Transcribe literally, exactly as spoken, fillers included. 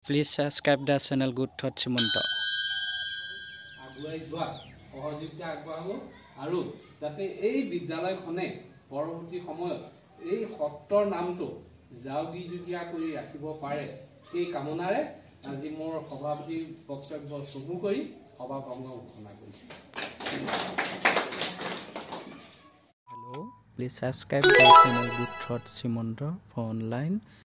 Please subscribe the channel Good Thoughts Simonto. আগুৱাই যোৱা সহযোগিতা আগবঢ়াব আৰু যাতে এই বিদ্যালয়খনে পৰৱৰ্তী সময়ত এই সত্ৰৰ নামটো জাউগিজুগীয়া কৰি ৰাখিব পাৰে সেই কামনাৰে আজি মোৰ সভাপতি বক্তব্য চমু কৰি সভা ভংগ ঘোষণা কৰিছো। Hello, please subscribe the channel Good Thoughts Simonto for online